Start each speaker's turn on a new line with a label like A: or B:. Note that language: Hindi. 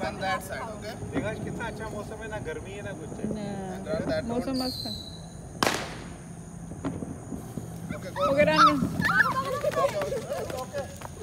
A: run that side, okay?
B: देखा कितना अच्छा मौसम है, ना गर्मी है ना कुछ है।
C: मौसम मस्त है।
A: Okay, go.
C: Okay, run.
A: Okay.